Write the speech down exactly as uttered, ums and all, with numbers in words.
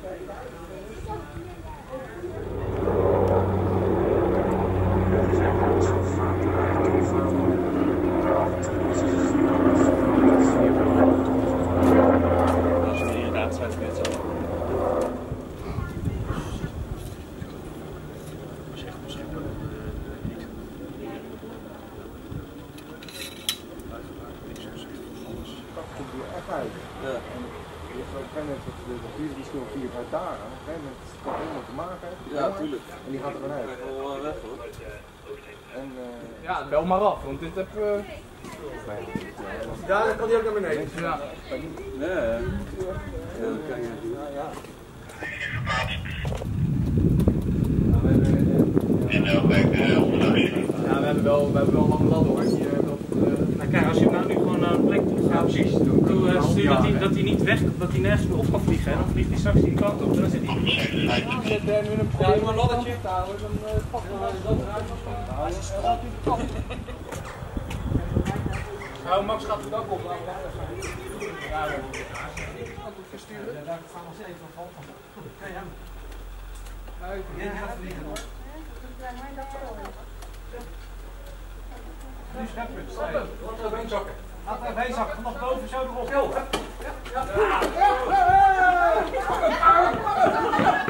Ja, bel maar af, want dit heb... Uh... Ja, dan kan hij ook naar beneden. Ja. Nee, ja, dat kan je niet. Ja, ja. Ja, we hebben wel, we hebben wel lange ladder hoor. Die, uh, dat, uh... nou, kijk, als je hem nou nu gewoon naar een plek toe gaat, ja, precies. Doe, doe, uh, stuur dat hij, dat hij niet weg, dat hij nergens meer op kan vliegen. En dan vliegt hij straks die kant op. Dan zit hij. Ja, zet er nu een probleem een laddertje te houden, dan uh, pakken we dat eruit. Nou, Max gaat het ook op. Ja, we moeten versturen. Ja, daar gaan we steeds van van. Kan je hem? Jij gaat vliegen hoor. Nu scheppen. Stappen. Laten we heen zakken. Laten we heen zakken. Vanaf boven zo erop. Ja. Ja. Ja.